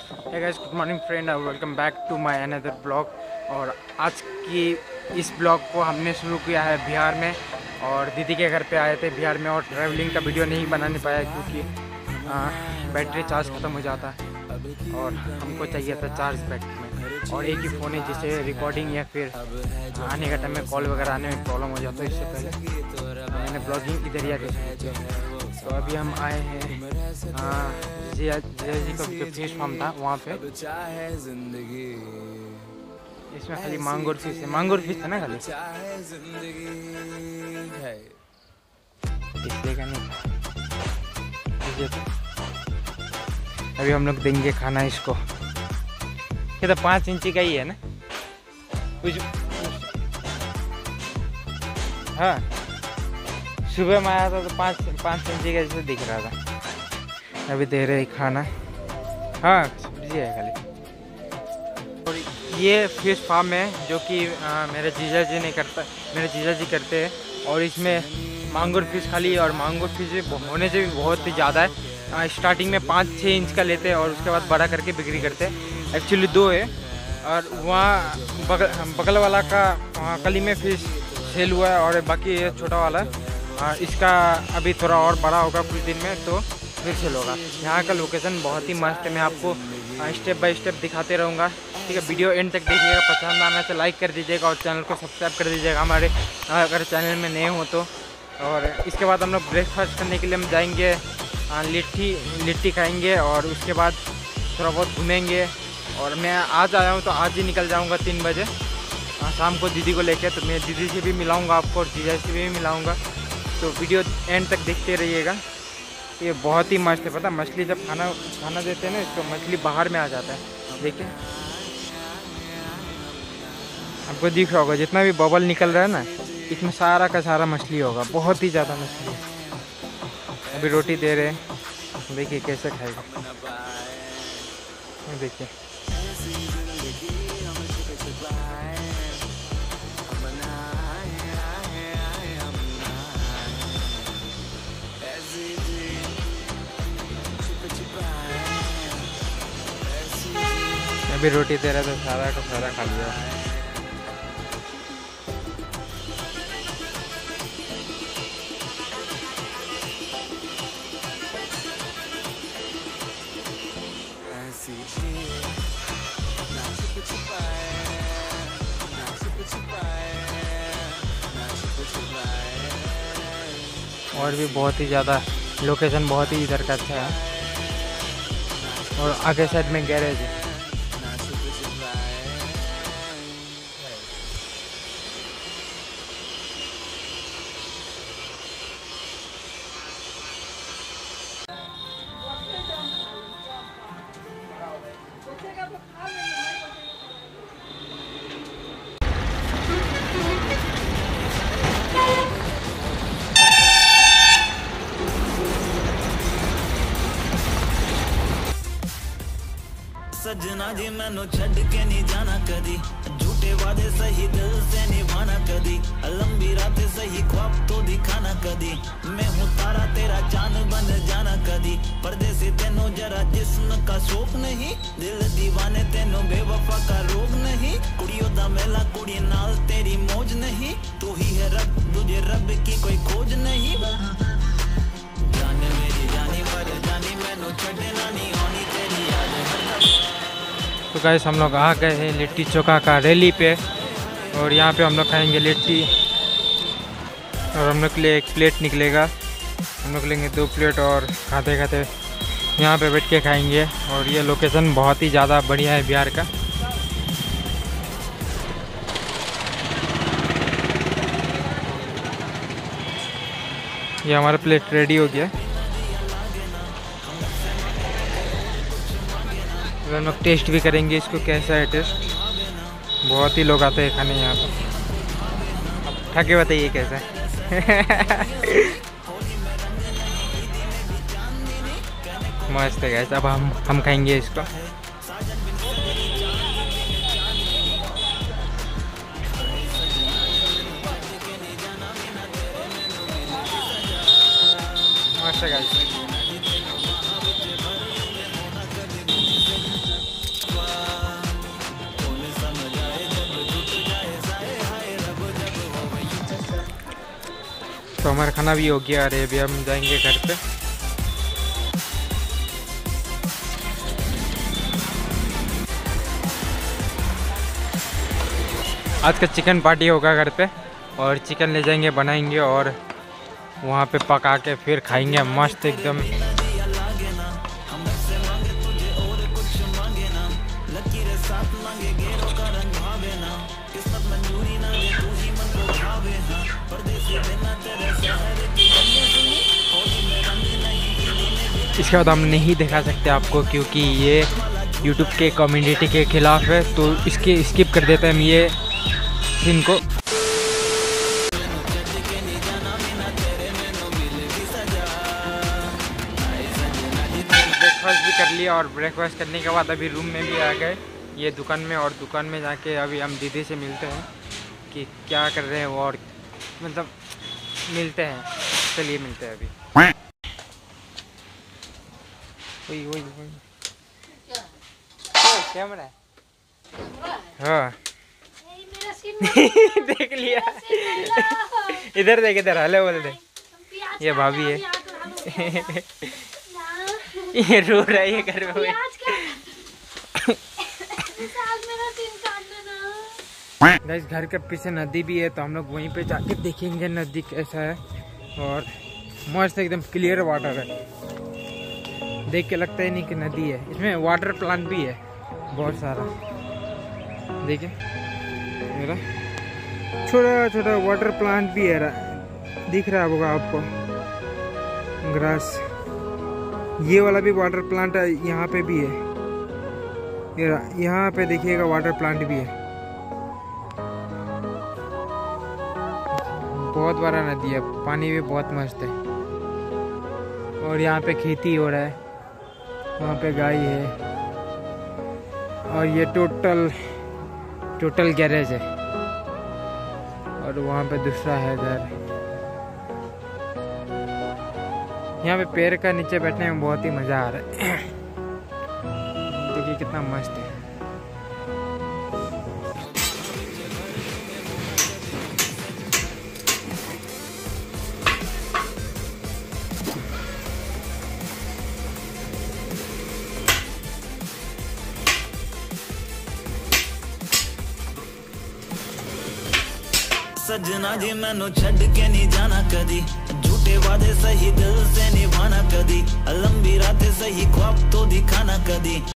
Hey guys, good morning friend, welcome back to my another vlog. और आज की इस ब्लॉग को हमने शुरू किया है बिहार में, और दीदी के घर पे आए थे बिहार में। और ट्रैवलिंग का वीडियो नहीं बना नहीं पाया क्योंकि बैटरी चार्ज ख़त्म हो जाता है और हमको चाहिए था चार्ज बैक में। और एक ही फ़ोन है जिसे रिकॉर्डिंग या फिर आने का टाइम में कॉल वगैरह आने में प्रॉब्लम हो जाता है। इससे पहले मैंने ब्लॉगिंग इधर ही आके शुरू किया। तो अभी हम आए हैं जिया जी का जो फिश फार्म था वहाँ पे। इसमें खाली मांगुर फिश है, मांगुर फिश था ना खाली, इसलिए का नहीं। अभी हम लोग देंगे खाना इसको। क्या तो 5 इंची का ही है ना कुछ। हाँ, सुबह में आया था तो 5 इंची का जैसे दिख रहा था। अभी दे रहे खाना। हाँ, सब्जी है खाली। और ये फिश फार्म है जो कि मेरे जीजा जी करते हैं। और इसमें मांगुर फिश खाली, और मांगुर फिश होने से भी बहुत ही ज़्यादा है। स्टार्टिंग में 5-6 इंच का लेते हैं और उसके बाद बड़ा करके बिक्री करते हैं। एक्चुअली 2 है, और वहाँ बगल वाला का कली में फिश सेल हुआ है, और बाकी ये छोटा वाला है। इसका अभी थोड़ा और बड़ा होगा कुछ दिन में तो फिर सेल होगा। यहाँ का लोकेशन बहुत ही मस्त है, मैं आपको स्टेप बाय स्टेप दिखाते रहूँगा। ठीक है, वीडियो एंड तक देखिएगा। पसंद आना तो लाइक कर दीजिएगा और चैनल को सब्सक्राइब कर दीजिएगा हमारे, अगर चैनल में नए हो तो। और इसके बाद हम लोग ब्रेकफास्ट करने के लिए हम जाएंगे, लिट्टी खाएंगे, और उसके बाद थोड़ा बहुत घूमेंगे। और मैं आज आया हूँ तो आज ही निकल जाऊँगा 3 बजे शाम को दीदी को लेके। तो मैं दीदी से भी मिलाऊँगा आपको और जीजा से भी मिलाऊँगा। तो वीडियो एंड तक देखते रहिएगा। ये बहुत ही मस्त है। पता, मछली जब खाना देते हैं ना इसको, मछली बाहर में आ जाता है। देखिए, आपको दिख रहा होगा जितना भी बबल निकल रहा है ना, इसमें सारा का सारा मछली होगा। बहुत ही ज़्यादा मछली है। अभी रोटी दे रहे हैं, देखिए कैसे खाएगा। देखिए, अभी रोटी दे रहा था, सारा का सारा खा लिया। और भी बहुत ही ज़्यादा लोकेशन बहुत ही इधर का अच्छा है। और आगे साइड में गैरेज है। सजना जी मैनू छड़ के नहीं जाना कदी, झूठे वादे सही दिल से निभाना कदी, लंबी रातें सही ख्वाब तो दिखाना कदी। मैं हूँ तारा तेरा चांद बन जाना कदी, परदेसी तेनों जरा जिस्म का शौक नहीं, दिल दीवाने तेनों बेवफा का रोग नहीं। कुड़ियों दा मेला कुड़ी नाल तेरी मौज नहीं, तू ही है रब तुझे रब की कोई खोज नहीं। जान मेरी जानी मर जानी मैनू छड़ना नहीं होनी तेरी याद। तो गाइस, हम लोग आ गए हैं लिट्टी चोखा का रैली पे, और यहाँ पे हम लोग खाएंगे लिट्टी। और हम लोग के लिए 1 प्लेट निकलेगा, हम लोग लेंगे 2 प्लेट, और खाते खाते यहाँ पे बैठ के खाएंगे। और ये लोकेशन बहुत ही ज़्यादा बढ़िया है बिहार का। ये हमारा प्लेट रेडी हो गया। हम लोग टेस्ट भी करेंगे इसको, कैसा है टेस्ट। बहुत ही लोग आते हैं खाने यहाँ पर। अब खा के बताइए कैसा है। मस्त है गाइस। अब हम खाएंगे इसको। मस्त है गाइस। तो हमारा खाना भी हो गया। अरे अभी हम जाएंगे घर पे। आज का चिकन पार्टी होगा घर पे और चिकन ले जाएंगे, बनाएंगे और वहाँ पे पका के फिर खाएंगे मस्त एकदम। इसके बाद हम नहीं दिखा सकते आपको क्योंकि ये YouTube के कम्युनिटी के खिलाफ है, तो इसके स्किप कर देते हैं हम ये सीन को। ब्रेकफास्ट भी कर लिया और ब्रेकफास्ट करने के बाद अभी रूम में भी आ गए ये दुकान में, और दुकान में जाके अभी हम दीदी से मिलते हैं कि क्या कर रहे हैं वो, और मतलब मिलते हैं। चलिए मिलते हैं अभी। वही कैमरा है। हाँ देख लिया। इधर देख, इधर हेलो बोल दे। ये भाभी है। ये रो रहा है ये घर में। गाइस घर के पीछे नदी भी है, तो हम लोग वहीं पे जाके देखेंगे नदी कैसा है। और मस्त एकदम क्लियर वाटर है, देख के लगता ही नहीं कि नदी है। इसमें वाटर प्लांट भी है बहुत सारा, देखिए मेरा छोटा छोटा वाटर प्लांट भी है, दिख रहा होगा आपको ग्रास। ये वाला भी वाटर प्लांट है, यहाँ पे भी है, यहाँ पे देखिएगा वाटर प्लांट भी है। बहुत बड़ा नदी है, पानी भी बहुत मस्त है। और यहाँ पे खेती हो रहा है, वहाँ पे गाय है, और ये टोटल गैरेज है, और वहाँ पे दूसरा है घर। यहाँ पे पेड़ का नीचे बैठने में बहुत ही मज़ा आ रहा है। देखिए कितना मस्त है। सजना जी मैनू छड़ के नहीं जाना कदी, झूठे वादे सही दिल से निभाना कदी, लंबी रातें सही ख्वाब तो दिखाना कदी।